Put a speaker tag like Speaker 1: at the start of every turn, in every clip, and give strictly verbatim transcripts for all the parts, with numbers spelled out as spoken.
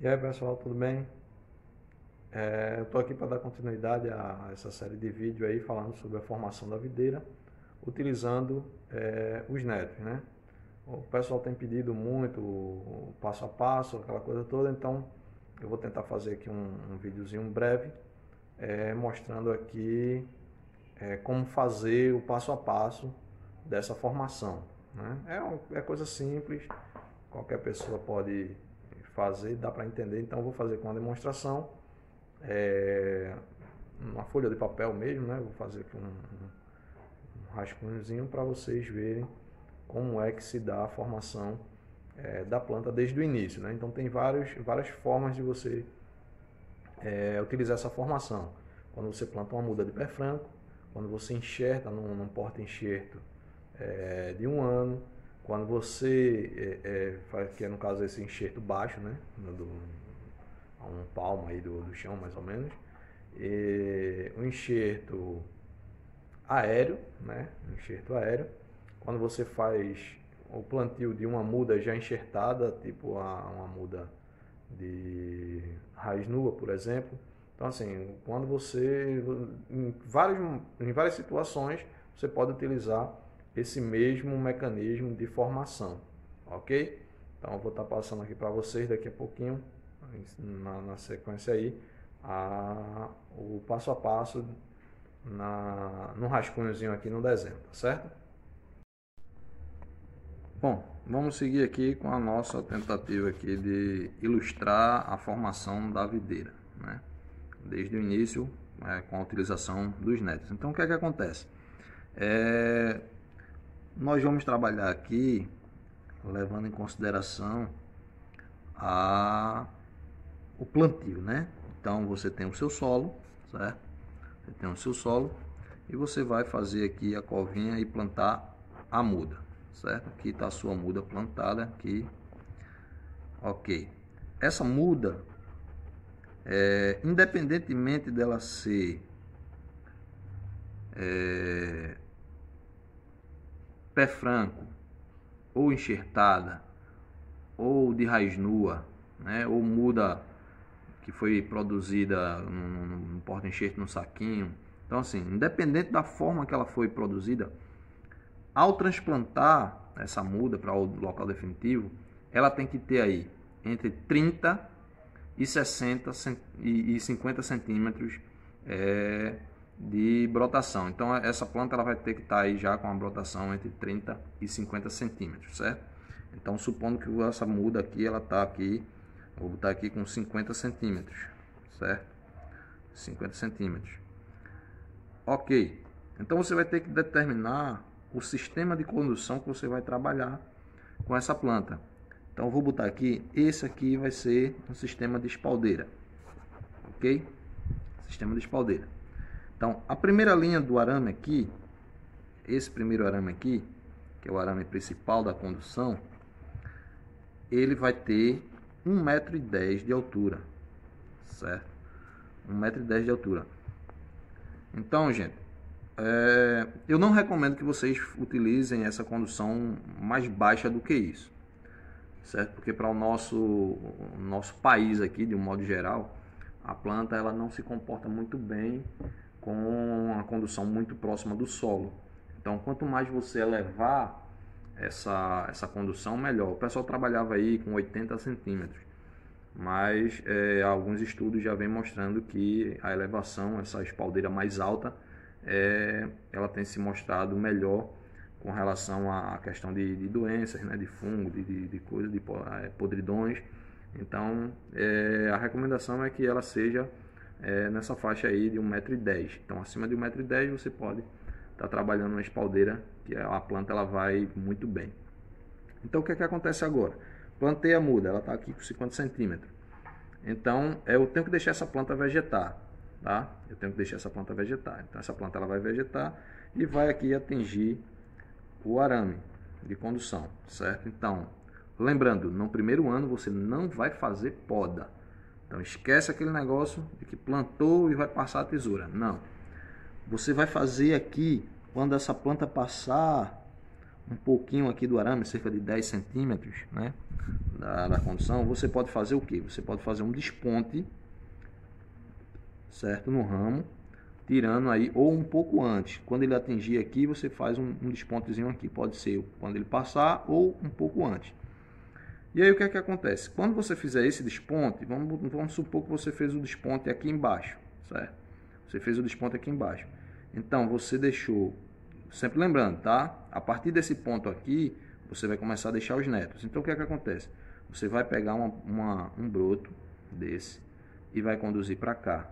Speaker 1: E aí pessoal, tudo bem? É, eu estou aqui para dar continuidade a essa série de vídeos aí falando sobre a formação da videira utilizando é, os netos, né? O pessoal tem pedido muito o passo a passo, aquela coisa toda, então eu vou tentar fazer aqui um, um videozinho breve é, mostrando aqui é, como fazer o passo a passo dessa formação, né? É, um, é coisa simples, qualquer pessoa pode fazer, dá para entender, então eu vou fazer com uma demonstração, é, uma folha de papel mesmo, né? Vou fazer aqui um, um rascunhozinho para vocês verem como é que se dá a formação é, da planta desde o início, né? Então tem vários, várias formas de você é, utilizar essa formação. Quando você planta uma muda de pé franco, quando você enxerta num, num porta-enxerto é, de um ano, quando você é, é, faz, que é no caso esse enxerto baixo, né, do, a um palmo aí do, do chão mais ou menos, e um enxerto aéreo, né, um enxerto aéreo, quando você faz o plantio de uma muda já enxertada, tipo a, uma muda de raiz nua, por exemplo. Então assim, quando você, em, vários, em várias situações, você pode utilizar esse mesmo mecanismo de formação, ok? Então eu vou estar passando aqui para vocês daqui a pouquinho, na, na sequência aí, a, o passo a passo na, no rascunhozinho aqui no desenho, tá certo? Bom, vamos seguir aqui com a nossa tentativa aqui de ilustrar a formação da videira, né? Desde o início, é, com a utilização dos netos. Então o que é que acontece? É, nós vamos trabalhar aqui levando em consideração a, o plantio, né? Então você tem o seu solo, certo? Você tem o seu solo e você vai fazer aqui a covinha e plantar a muda, certo? Aqui está a sua muda plantada aqui, ok. Essa muda, é, independentemente dela ser é, pé franco ou enxertada ou de raiz nua, né, ou muda que foi produzida no porta-enxerto no saquinho. Então assim, independente da forma que ela foi produzida, ao transplantar essa muda para o local definitivo, ela tem que ter aí entre trinta e sessenta e cinquenta centímetros é, de brotação. Então essa planta ela vai ter que estar aí já com a brotação entre trinta e cinquenta centímetros, certo? Então supondo que essa muda aqui, ela está aqui, vou botar aqui com cinquenta centímetros, certo? cinquenta centímetros. Ok, então você vai ter que determinar o sistema de condução que você vai trabalhar com essa planta. Então eu vou botar aqui, esse aqui vai ser um sistema de espaldeira, ok? Sistema de espaldeira. Então a primeira linha do arame aqui, esse primeiro arame aqui, que é o arame principal da condução, ele vai ter um metro e dez de altura, certo? um metro e dez de altura. Então, gente, é, eu não recomendo que vocês utilizem essa condução mais baixa do que isso, certo? Porque para o nosso, o nosso país aqui, de um modo geral, a planta ela não se comporta muito bem com uma condução muito próxima do solo. Então, quanto mais você elevar essa, essa condução, melhor. O pessoal trabalhava aí com oitenta centímetros, mas é, alguns estudos já vem mostrando que a elevação, essa espaldeira mais alta, é, ela tem se mostrado melhor com relação à questão de, de doenças, né, de fungo, de, de, de coisas, de podridões. Então, é, a recomendação é que ela seja é, nessa faixa aí de um metro e dez. Então, acima de um metro e dez você pode estar trabalhando uma espaldeira que a planta ela vai muito bem. Então, o que é que acontece agora? Plantei a muda, ela está aqui com cinquenta centímetros. Então, eu tenho que deixar essa planta vegetar, tá? Eu tenho que deixar essa planta vegetar. Então, essa planta ela vai vegetar e vai aqui atingir o arame de condução, certo? Então, lembrando, no primeiro ano você não vai fazer poda. Então, esquece aquele negócio de que plantou e vai passar a tesoura. Não. Você vai fazer aqui, quando essa planta passar um pouquinho aqui do arame, cerca de dez centímetros, né, da, da condução, você pode fazer o que? Você pode fazer um desponte, certo, no ramo, tirando aí, ou um pouco antes. Quando ele atingir aqui, você faz um, um despontezinho aqui. Pode ser quando ele passar ou um pouco antes. E aí o que é que acontece? Quando você fizer esse desponte, vamos, vamos supor que você fez o desponte aqui embaixo, certo? Você fez o desponte aqui embaixo. Então você deixou, sempre lembrando, tá? A partir desse ponto aqui, você vai começar a deixar os netos. Então o que é que acontece? Você vai pegar uma, uma, um broto desse e vai conduzir para cá.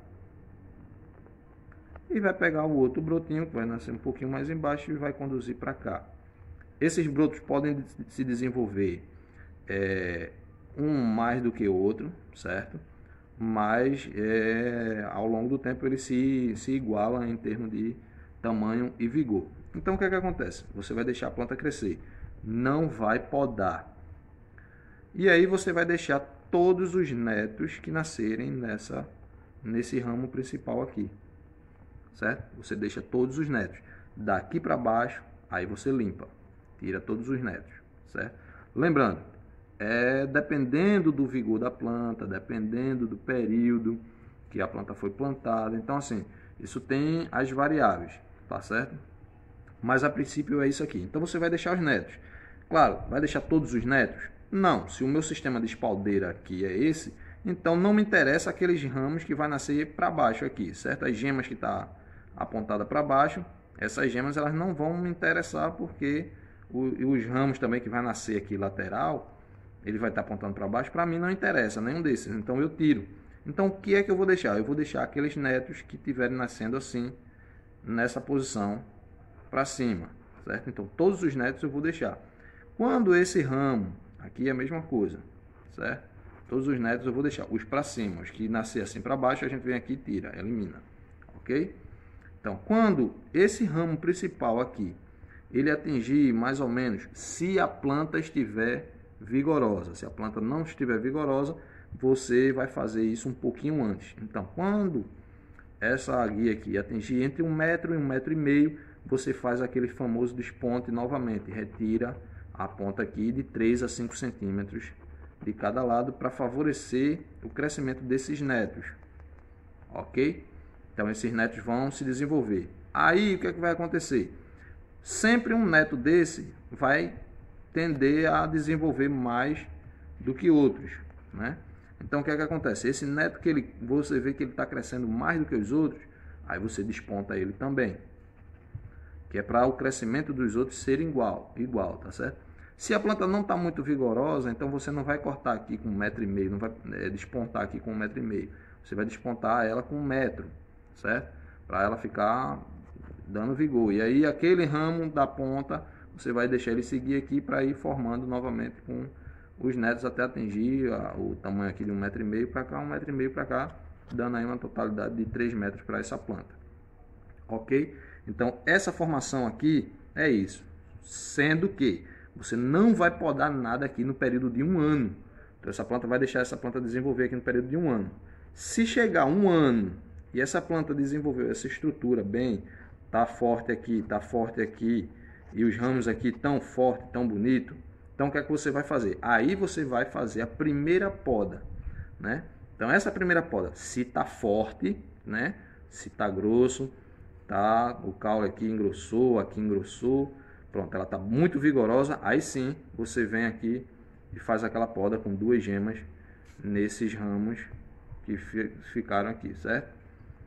Speaker 1: E vai pegar o outro brotinho, que vai nascer um pouquinho mais embaixo, e vai conduzir para cá. Esses brotos podem se desenvolver é, um mais do que o outro, certo? Mas é, ao longo do tempo eles se, se igualam em termos de tamanho e vigor. Então o que é que acontece? Você vai deixar a planta crescer, não vai podar. E aí você vai deixar todos os netos que nascerem nessa, nesse ramo principal aqui. Certo? Você deixa todos os netos. Daqui para baixo, aí você limpa. Tira todos os netos. Certo? Lembrando, é dependendo do vigor da planta, dependendo do período que a planta foi plantada. Então, assim, isso tem as variáveis. Tá certo? Mas a princípio é isso aqui. Então você vai deixar os netos. Claro, vai deixar todos os netos? Não. Se o meu sistema de espaldeira aqui é esse, então não me interessa aqueles ramos que vai nascer para baixo aqui. Certo? As gemas que tá apontada para baixo, essas gemas elas não vão me interessar, porque o, os ramos também que vai nascer aqui lateral, ele vai estar tá apontando para baixo, para mim não interessa nenhum desses, então eu tiro. Então o que é que eu vou deixar? Eu vou deixar aqueles netos que estiverem nascendo assim, nessa posição para cima, certo? Então todos os netos eu vou deixar. Quando esse ramo, aqui é a mesma coisa, certo? Todos os netos eu vou deixar, os para cima, os que nascer assim para baixo a gente vem aqui e tira, elimina, ok? Então, quando esse ramo principal aqui, ele atingir mais ou menos, se a planta estiver vigorosa, se a planta não estiver vigorosa, você vai fazer isso um pouquinho antes. Então, quando essa guia aqui atingir entre um metro e um metro e meio, você faz aquele famoso desponte novamente, retira a ponta aqui de três a cinco centímetros de cada lado para favorecer o crescimento desses netos, ok? Então esses netos vão se desenvolver. Aí o que é que vai acontecer? Sempre um neto desse vai tender a desenvolver mais do que outros, né? Então o que é que acontece? Esse neto que ele, você vê que ele está crescendo mais do que os outros, aí você desponta ele também, que é para o crescimento dos outros ser igual, igual, tá certo? Se a planta não está muito vigorosa, então você não vai cortar aqui com um metro e meio, não vai é, despontar aqui com um metro e meio. Você vai despontar ela com um metro, certo? Para ela ficar dando vigor. E aí aquele ramo da ponta, você vai deixar ele seguir aqui para ir formando novamente com os netos até atingir a, o tamanho aqui de um metro e meio para cá, um metro e meio para cá, dando aí uma totalidade de três metros para essa planta. Ok? Então essa formação aqui é isso. Sendo que você não vai podar nada aqui no período de um ano. Então essa planta vai deixar essa planta desenvolver aqui no período de um ano. Se chegar um ano e essa planta desenvolveu essa estrutura bem, tá forte aqui, tá forte aqui, e os ramos aqui tão forte, tão bonito, então o que é que você vai fazer? Aí você vai fazer a primeira poda, né? Então essa primeira poda, se tá forte, né? Se tá grosso, tá, o caule aqui engrossou, aqui engrossou, pronto, ela tá muito vigorosa, aí sim você vem aqui e faz aquela poda com duas gemas nesses ramos que ficaram aqui, certo?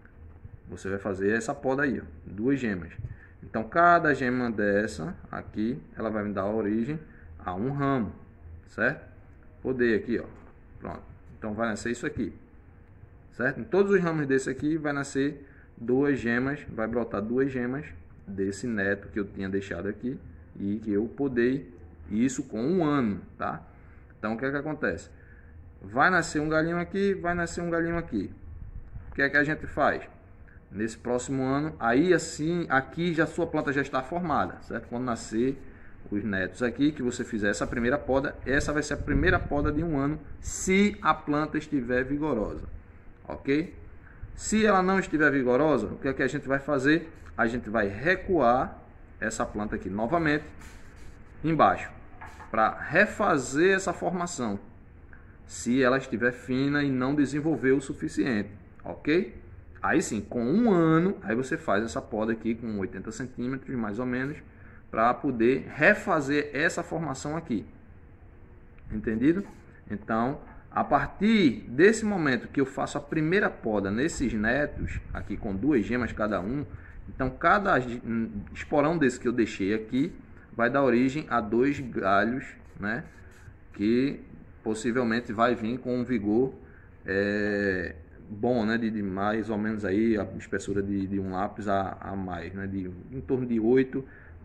Speaker 1: Você vai fazer essa poda aí, ó, duas gemas. Então cada gema dessa aqui, ela vai me dar origem a um ramo, certo? Podei aqui, ó, pronto. Então vai nascer isso aqui, certo? Em todos os ramos desse aqui vai nascer duas gemas, vai brotar duas gemas desse neto que eu tinha deixado aqui e que eu podei, isso com um ano, tá? Então o que é que acontece? Vai nascer um galinho aqui, vai nascer um galinho aqui. O que é que a gente faz? Nesse próximo ano, aí assim, aqui já a sua planta já está formada, certo? Quando nascer os netos aqui, que você fizer essa primeira poda, essa vai ser a primeira poda de um ano, se a planta estiver vigorosa, ok? Se ela não estiver vigorosa, o que é que a gente vai fazer? A gente vai recuar essa planta aqui novamente, embaixo, para refazer essa formação, se ela estiver fina e não desenvolveu o suficiente, ok? Aí sim, com um ano, aí você faz essa poda aqui com oitenta centímetros, mais ou menos, para poder refazer essa formação aqui. Entendido? Então, a partir desse momento que eu faço a primeira poda nesses netos, aqui com duas gemas cada um, então cada esporão desse que eu deixei aqui vai dar origem a dois galhos, né? Que possivelmente vai vir com um vigor é, bom, né? De, de mais ou menos aí a espessura de, de um lápis a, a mais, né? De em torno de oito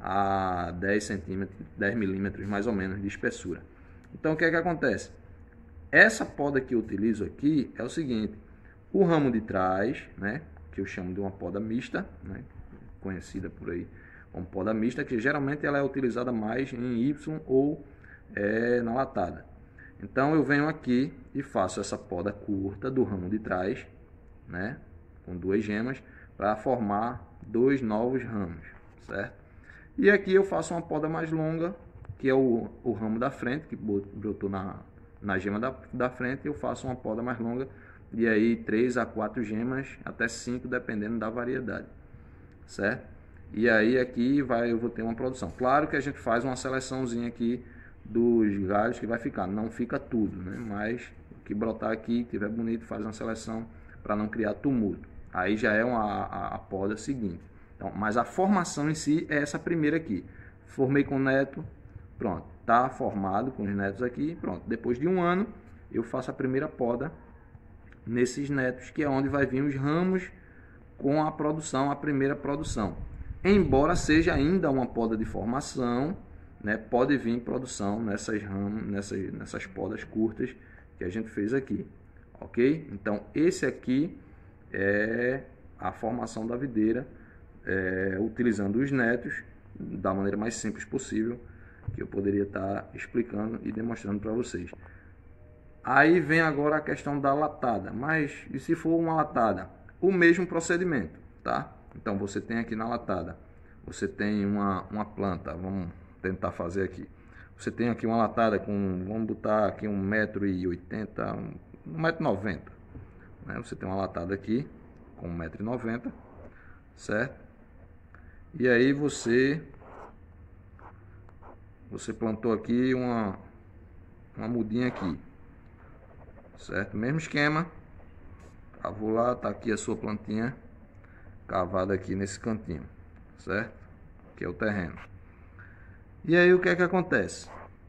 Speaker 1: a dez centímetros, dez milímetros mais ou menos de espessura. Então o que é que acontece? Essa poda que eu utilizo aqui é o seguinte: o ramo de trás, né, que eu chamo de uma poda mista, né, conhecida por aí como poda mista, que geralmente ela é utilizada mais em Y ou é, na latada. Então eu venho aqui e faço essa poda curta do ramo de trás, né, com duas gemas, para formar dois novos ramos, certo? E aqui eu faço uma poda mais longa, que é o, o ramo da frente, que brotou na, na gema da, da frente. Eu faço uma poda mais longa, de aí três a quatro gemas, até cinco, dependendo da variedade, certo? E aí aqui vai, eu vou ter uma produção. Claro que a gente faz uma seleçãozinha aqui dos galhos que vai ficar, não fica tudo, né? Mas o que brotar aqui, tiver bonito, faz uma seleção para não criar tumulto. Aí já é uma, a, a poda seguinte. Então, mas a formação em si é essa primeira aqui. Formei com neto, pronto, tá formado com os netos aqui, pronto. Depois de um ano, eu faço a primeira poda nesses netos, que é onde vai vir os ramos com a produção, a primeira produção. Embora seja ainda uma poda de formação, né, pode vir produção nessas ramos, nessas, nessas podas curtas que a gente fez aqui, ok? Então, esse aqui é a formação da videira, é, utilizando os netos da maneira mais simples possível, que eu poderia estar explicando e demonstrando para vocês. Aí vem agora a questão da latada. Mas e se for uma latada? O mesmo procedimento, tá? Então você tem aqui na latada, você tem uma, uma planta, vamos tentar fazer aqui. Você tem aqui uma latada com, vamos botar aqui um metro e oitenta, um metro e noventa, né? Você tem uma latada aqui com um metro e noventa, certo? E aí você você plantou aqui uma uma mudinha aqui, certo? Mesmo esquema. Cavou lá, tá aqui a sua plantinha cavada aqui nesse cantinho, certo? Que é o terreno. E aí o que é que acontece?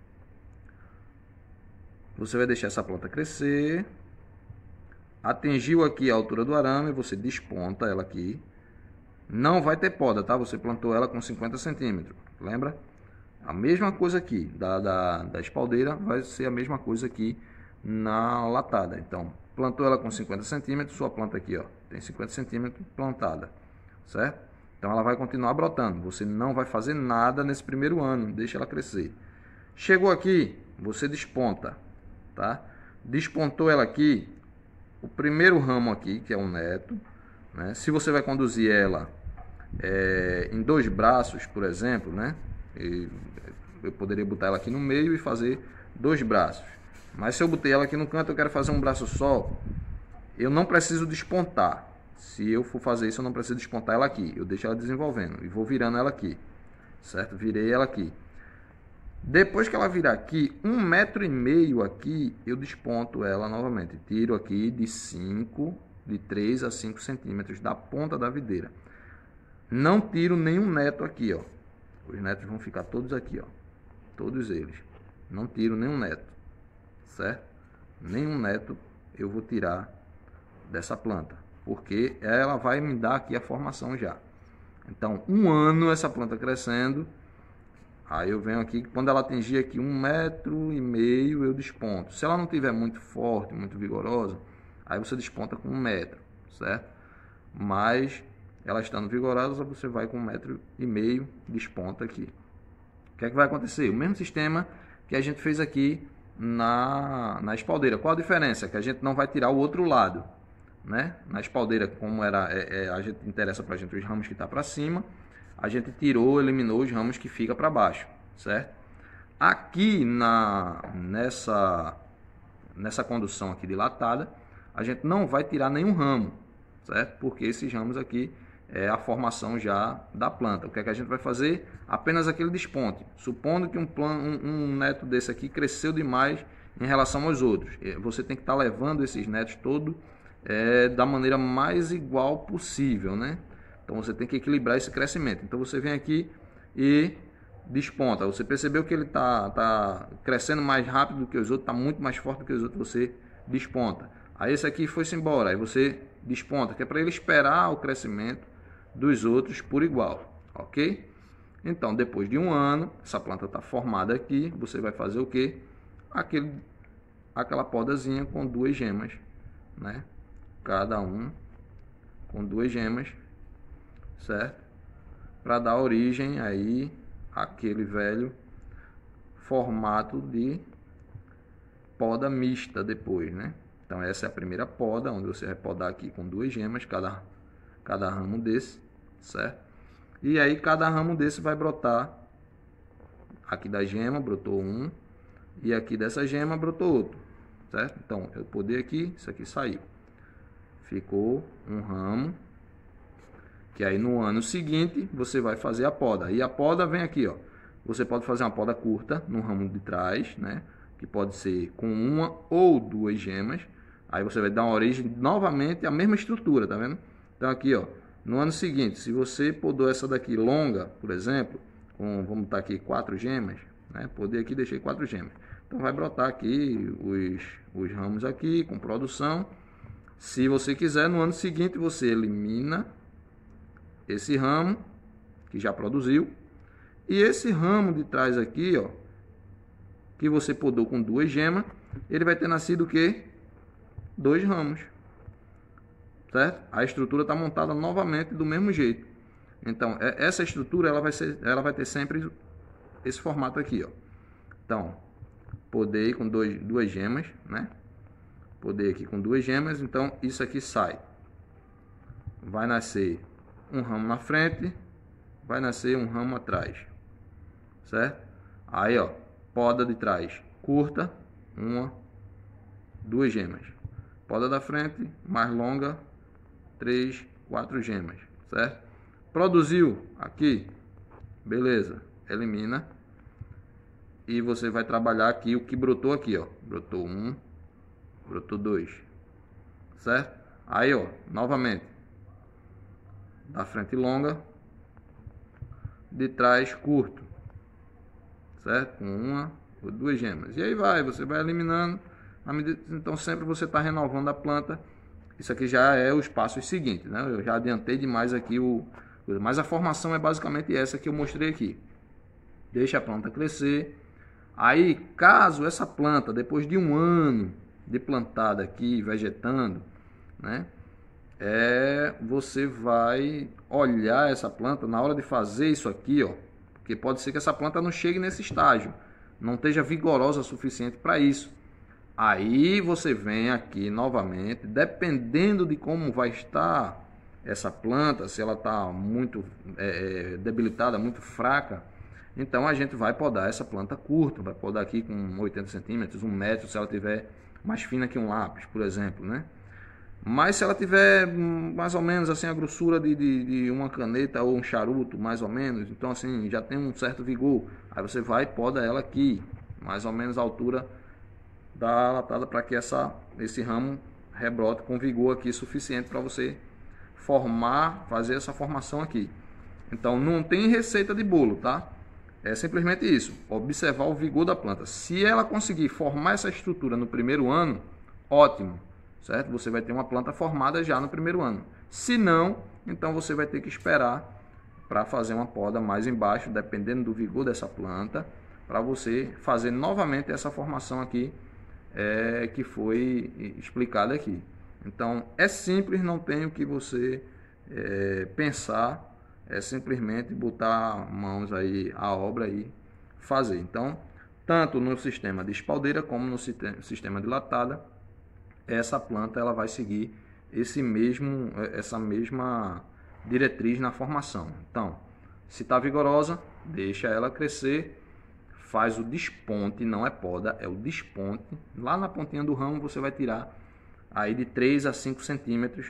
Speaker 1: Você vai deixar essa planta crescer, atingiu aqui a altura do arame, você desponta ela aqui. Não vai ter poda, tá? Você plantou ela com cinquenta centímetros, lembra? A mesma coisa aqui, da, da, da espaldeira, vai ser a mesma coisa aqui na latada. Então, plantou ela com cinquenta centímetros, sua planta aqui, ó, tem cinquenta centímetros plantada, certo? Então ela vai continuar brotando, você não vai fazer nada nesse primeiro ano, deixa ela crescer. Chegou aqui, você desponta, tá? Despontou ela aqui, o primeiro ramo aqui, que é um neto, né? Se você vai conduzir ela é, em dois braços, por exemplo, né? E eu poderia botar ela aqui no meio e fazer dois braços. Mas se eu botei ela aqui no canto, eu quero fazer um braço só, eu não preciso despontar. Se eu for fazer isso, eu não preciso despontar ela aqui. Eu deixo ela desenvolvendo e vou virando ela aqui, certo? Virei ela aqui. Depois que ela virar aqui, um metro e meio aqui, eu desponto ela novamente. Tiro aqui de cinco, de três a cinco centímetros da ponta da videira. Não tiro nenhum neto aqui, ó. Os netos vão ficar todos aqui, ó. Todos eles. Não tiro nenhum neto, certo? Nenhum neto eu vou tirar dessa planta, porque ela vai me dar aqui a formação já. Então, um ano essa planta crescendo, aí eu venho aqui, quando ela atingir aqui um metro e meio, eu desponto. Se ela não tiver muito forte, muito vigorosa, aí você desponta com um metro, certo? Mas ela estando vigorosa, você vai com um metro e meio, desponta aqui. O que é que vai acontecer? O mesmo sistema que a gente fez aqui na, na espaldeira. Qual a diferença? Que a gente não vai tirar o outro lado, né? Na espaldeira, como era, é, é, a gente interessa para a gente os ramos que está para cima, a gente tirou, eliminou os ramos que fica para baixo, certo? Aqui na, nessa, nessa condução aqui dilatada, a gente não vai tirar nenhum ramo, certo? Porque esses ramos aqui é a formação já da planta. O que é que a gente vai fazer? Apenas aquele desponte. Supondo que um, plano, um, um neto desse aqui cresceu demais em relação aos outros. Você tem que estar levando esses netos todos é, da maneira mais igual possível, né? Então você tem que equilibrar esse crescimento. Então você vem aqui e desponta. Você percebeu que ele está tá crescendo mais rápido do que os outros, está muito mais forte do que os outros, você desponta. Aí esse aqui foi-se embora, aí você desponta, que é para ele esperar o crescimento dos outros por igual, ok? Então, depois de um ano, essa planta está formada aqui, você vai fazer o que? Aquele, aquela podazinha com duas gemas, né? Cada um com duas gemas, certo? Para dar origem aí àquele velho formato de poda mista depois, né? Então essa é a primeira poda, onde você vai podar aqui com duas gemas, cada, cada ramo desse, certo? E aí cada ramo desse vai brotar, aqui da gema brotou um, e aqui dessa gema brotou outro, certo? Então eu podei aqui, isso aqui saiu. Ficou um ramo, que aí no ano seguinte você vai fazer a poda. E a poda vem aqui, ó. Você pode fazer uma poda curta no ramo de trás, né? Que pode ser com uma ou duas gemas. Aí você vai dar uma origem novamente à mesma estrutura, tá vendo? Então aqui, ó, no ano seguinte, se você podou essa daqui longa, por exemplo, com, vamos botar aqui quatro gemas, né? Podei aqui, deixei quatro gemas. Então vai brotar aqui os, os ramos aqui com produção. Se você quiser, no ano seguinte você elimina esse ramo que já produziu, e esse ramo de trás aqui, ó, que você podou com duas gemas, ele vai ter nascido o quê? Dois ramos, certo? A estrutura está montada novamente do mesmo jeito. Então essa estrutura ela vai ser, ela vai ter sempre esse formato aqui, ó. Então podei com dois, duas gemas, né? Podei aqui com duas gemas, então isso aqui sai, vai nascer um ramo na frente, vai nascer um ramo atrás, certo? Aí, ó, poda de trás curta, uma, duas gemas. Poda da frente mais longa, três, quatro gemas, certo? Produziu aqui, beleza? Elimina e você vai trabalhar aqui o que brotou aqui, ó. Brotou um, brotou dois, certo? Aí, ó, novamente, da frente longa, de trás curto, certo? Com uma ou duas gemas. E aí vai, você vai eliminando, à medida, então sempre você está renovando a planta. Isso aqui já é os passos seguintes, né? Eu já adiantei demais aqui o, mas a formação é basicamente essa que eu mostrei aqui. Deixa a planta crescer. Aí, caso essa planta, depois de um ano de plantada aqui, vegetando, né? É, você vai olhar essa planta na hora de fazer isso aqui, ó, porque pode ser que essa planta não chegue nesse estágio, não esteja vigorosa o suficiente para isso. Aí você vem aqui novamente, dependendo de como vai estar essa planta, se ela está muito é, debilitada, muito fraca, então a gente vai podar essa planta curta, vai podar aqui com oitenta centímetros, um metro, se ela tiver mais fina que um lápis, por exemplo, né? Mas se ela tiver mais ou menos assim a grossura de, de, de uma caneta ou um charuto, mais ou menos, então assim já tem um certo vigor, aí você vai e poda ela aqui, mais ou menos a altura da latada, para que essa, esse ramo rebrote com vigor aqui suficiente para você formar, fazer essa formação aqui. Então não tem receita de bolo, tá? É simplesmente isso, observar o vigor da planta. Se ela conseguir formar essa estrutura no primeiro ano, ótimo. Certo? Você vai ter uma planta formada já no primeiro ano. Se não, então você vai ter que esperar para fazer uma poda mais embaixo, dependendo do vigor dessa planta, para você fazer novamente essa formação aqui é, que foi explicada aqui. Então é simples, não tem o que você é, pensar, é simplesmente botar mãos aí à obra e fazer. Então, tanto no sistema de espaldeira como no sistema de latada, essa planta ela vai seguir esse mesmo, essa mesma diretriz na formação. Então, se está vigorosa, deixa ela crescer, faz o desponte, não é poda, é o desponte. Lá na pontinha do ramo você vai tirar aí de três a cinco centímetros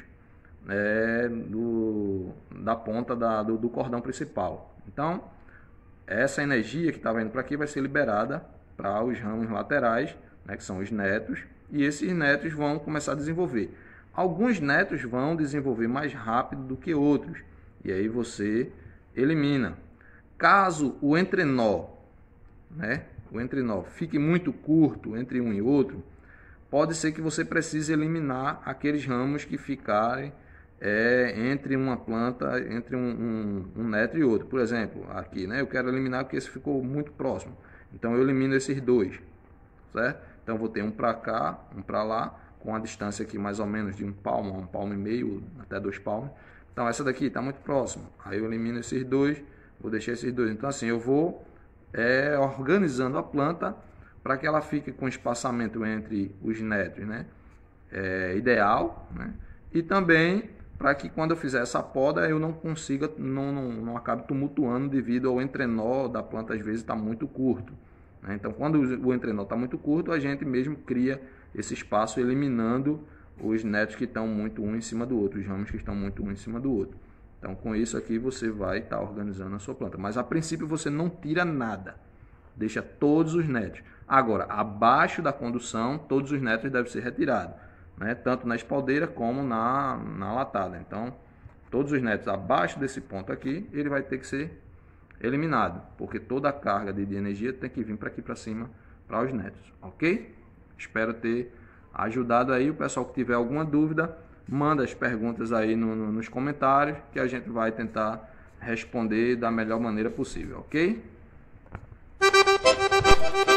Speaker 1: é, do, da ponta da, do, do cordão principal. Então, essa energia que estava indo para aqui vai ser liberada para os ramos laterais, né, que são os netos, e esses netos vão começar a desenvolver. Alguns netos vão desenvolver mais rápido do que outros, e aí você elimina. Caso o entrenó, né, o entrenó fique muito curto entre um e outro, pode ser que você precise eliminar aqueles ramos que ficarem é, entre uma planta, entre um, um, um neto e outro. Por exemplo, aqui, né, eu quero eliminar porque esse ficou muito próximo. Então eu elimino esses dois, certo? Então vou ter um para cá, um para lá, com a distância aqui mais ou menos de um palmo, um palmo e meio, até dois palmos. Então essa daqui está muito próxima. Aí eu elimino esses dois, vou deixar esses dois. Então assim, eu vou é, organizando a planta para que ela fique com espaçamento entre os netos, né? É, ideal, né? E também para que quando eu fizer essa poda eu não consiga, não, não, não acabe tumultuando devido ao entrenó da planta às vezes está muito curto, né? Então quando o entrenó está muito curto, a gente mesmo cria esse espaço eliminando os netos que estão muito um em cima do outro, os ramos que estão muito um em cima do outro. Então com isso aqui você vai estar organizando a sua planta, mas a princípio você não tira nada, deixa todos os netos. Agora, abaixo da condução, todos os netos devem ser retirados, né? Tanto na espaldeira como na, na latada. Então, todos os netos abaixo desse ponto aqui, ele vai ter que ser eliminado, porque toda a carga de, de energia tem que vir para aqui para cima, para os netos, ok? Espero ter ajudado aí. O pessoal que tiver alguma dúvida, manda as perguntas aí no, no, nos comentários, que a gente vai tentar responder da melhor maneira possível, ok?